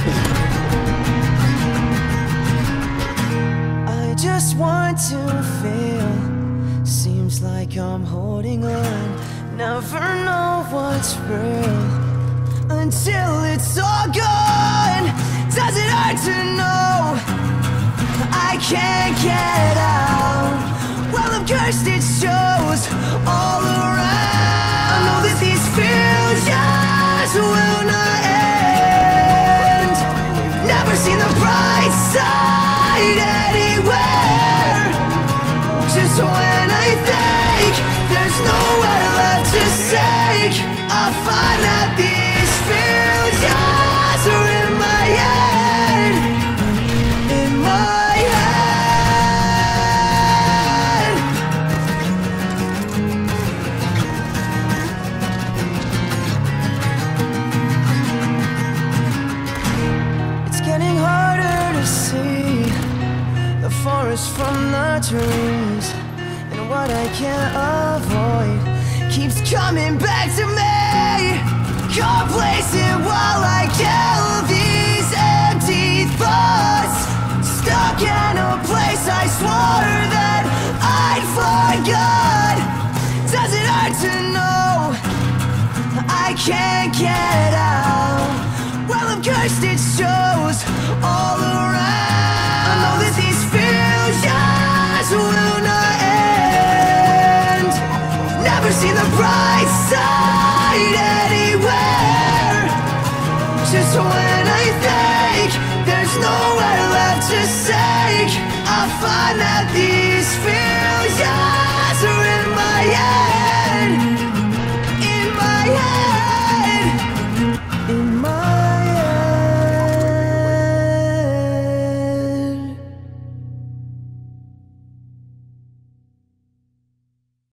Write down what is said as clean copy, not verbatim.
I just want to feel. Seems like I'm holding on. Never know what's real until it's all gone. Does it hurt to know I can't get out? Well, of course it shows all around. I know that these feels just will not end. Never seen the bright side anywhere. Just when I think there's nowhere left to take, I find that these feels just are in my head. In my head. It's getting harder to see the forest from the trees, and what I can't avoid keeps coming back to me, complacent while I kill these empty thoughts. Stuck in a place I swore that I'd forgot. Does it hurt to know I can't get out? Well, of course it shows all around. I know that these feels just will not end. Never seen the bright side anywhere. Just when I think there's nowhere left to take, I find that the